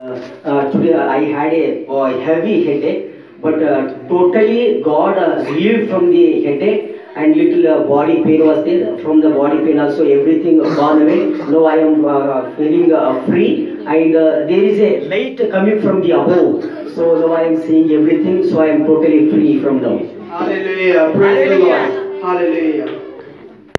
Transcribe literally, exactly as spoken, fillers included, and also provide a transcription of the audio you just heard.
Uh, today I had a uh, heavy headache, but uh, totally God uh, healed from the headache and little uh, body pain was there. From the body pain also everything gone away. Now I am uh, feeling uh, free and uh, there is a light coming from the above. So now I am seeing everything. So I am totally free from now. Hallelujah. Praise the Lord. Hallelujah.